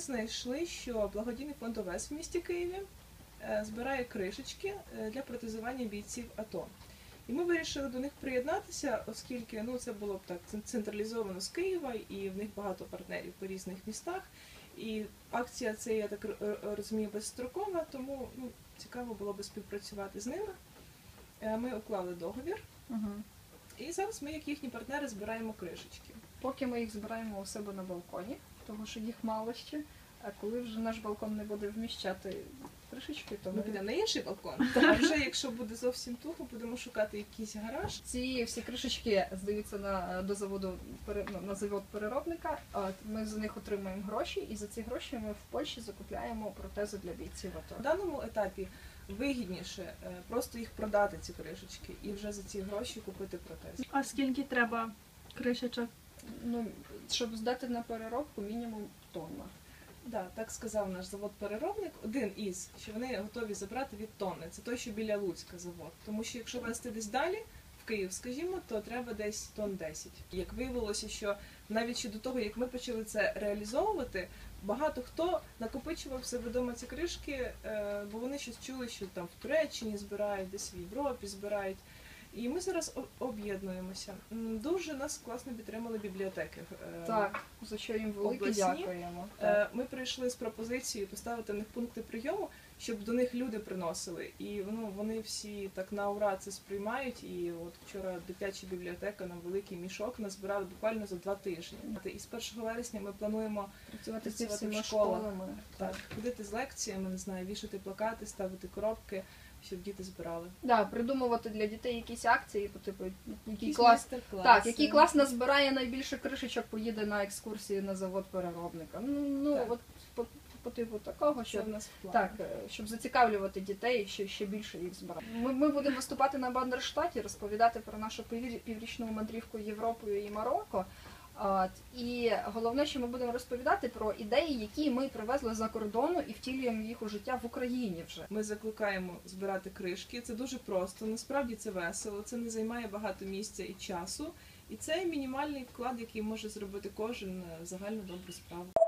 знайшли, що благодійний фонд ОВЕС в місті Києві збирає кришечки для протезування бійців АТО. І ми вирішили до них приєднатися, оскільки це було б так централізовано з Києва, і в них багато партнерів по різних містах. І акція це, я так розумію, безстрокова, тому цікаво було би співпрацювати з ними. Ми уклали договір, і зараз ми, як їхні партнери, збираємо кришечки. Поки ми їх збираємо у себе на балконі, тому що їх мало ще, а коли вже наш балкон не буде вміщати кришечки, то ми підемо на інший балкон. А вже якщо буде зовсім туго, будемо шукати якийсь гараж. Ці всі кришечки здаються на завод переробника, ми за них отримуємо гроші, і за ці гроші ми в Польщі закупляємо протези для бійців АТО. В даному етапі вигідніше просто їх продати, ці кришечки, і вже за ці гроші купити протези. А скільки треба кришечок? Щоб здати на переробку, мінімум тонна. Так сказав наш завод-переробник, один із, що вони готові забрати від тонни. Це той, що біля Луцька завод. Тому що якщо везти десь далі, в Київ, скажімо, то треба десь тонн 10. Як виявилося, що навіть ще до того, як ми почали це реалізовувати, багато хто накопичував в себе вдома ці кришки, бо вони щось чули, що там в Туреччині збирають, десь в Європі збирають. І ми зараз об'єднуємося. Дуже нас класно підтримали бібліотеки. Так, за що їм велике дякуємо. Ми прийшли з пропозицією поставити в них пункти прийому, щоб до них люди приносили. І вони всі так на ура це сприймають. І от вчора дитяча бібліотека нам великий мішок назбирали буквально за 2 тижні. І з 1 вересня ми плануємо працювати з всіма школами. Ходити з лекціями, не знаю, вішати плакати, ставити коробки, щоб діти збирали. Придумувати для дітей якісь акції, типу, який клас назбирає найбільше кришечок, поїде на екскурсії на завод переробника. По типу такого, щоб зацікавлювати дітей, ще більше їх збирати. Ми будемо виступати на Бандерштаті, розповідати про нашу піврічну мандрівку Європою і Марокко. І головне, що ми будемо розповідати про ідеї, які ми привезли за кордону і втілюємо їх у життя в Україні вже. Ми закликаємо збирати кришки, це дуже просто, насправді це весело, це не займає багато місця і часу. І це мінімальний вклад, який може зробити кожен в загальну добру справу.